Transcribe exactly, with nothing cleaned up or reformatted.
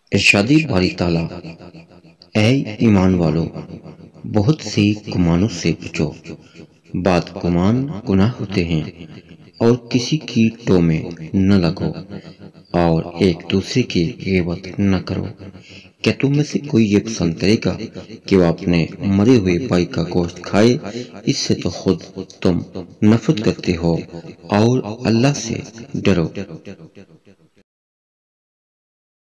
इरशादी बारी ताला, ऐ ईमान वालों, बहुत सी गुमानों से बचो। बाद गुमान गुनाह होते हैं और किसी की टो में न लगो और एक दूसरे की ग़ीबत न करो। क्या तुम में से कोई ये पसंद करेगा कि वह अपने मरे हुए भाई का गोश्त खाए? इससे तो खुद तुम नफरत करते हो और अल्लाह से डरो।